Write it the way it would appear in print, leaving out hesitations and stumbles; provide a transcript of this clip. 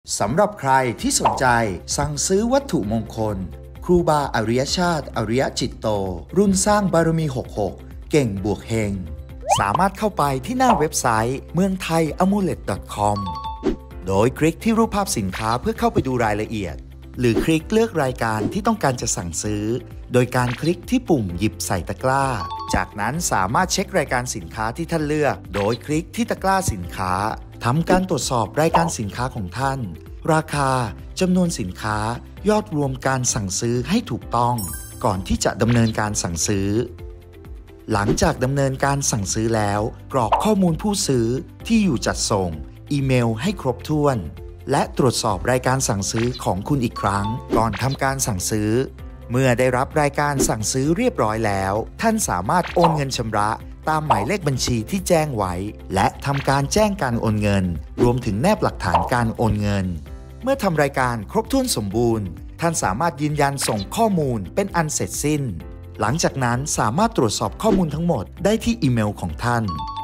สำหรับใครที่สนใจสั่งซื้อวัตถุมงคลครูบาอริยชาติอริยจิตโตรุ่นสร้างบารมี66เก่งบวกเฮงสามารถเข้าไปที่หน้าเว็บไซต์เมืองไทย amulet.com โดยคลิกที่รูปภาพสินค้าเพื่อเข้าไปดูรายละเอียดหรือคลิกเลือกรายการที่ต้องการจะสั่งซื้อโดยการคลิกที่ปุ่มหยิบใส่ตะกร้าจากนั้นสามารถเช็ครายการสินค้าที่ท่านเลือกโดยคลิกที่ตะกร้าสินค้าทำการตรวจสอบรายการสินค้าของท่านราคาจำนวนสินค้ายอดรวมการสั่งซื้อให้ถูกต้องก่อนที่จะดำเนินการสั่งซื้อหลังจากดำเนินการสั่งซื้อแล้วกรอกข้อมูลผู้ซื้อที่อยู่จัดส่งอีเมลให้ครบถ้วนและตรวจสอบรายการสั่งซื้อของคุณอีกครั้งก่อนทำการสั่งซื้อเมื่อได้รับรายการสั่งซื้อเรียบร้อยแล้วท่านสามารถโอนเงินชำระตามหมายเลขบัญชีที่แจ้งไว้และทำการแจ้งการโอนเงินรวมถึงแนบหลักฐานการโอนเงินเมื่อทำรายการครบถ้วนสมบูรณ์ท่านสามารถยืนยันส่งข้อมูลเป็นอันเสร็จสิ้นหลังจากนั้นสามารถตรวจสอบข้อมูลทั้งหมดได้ที่อีเมลของท่าน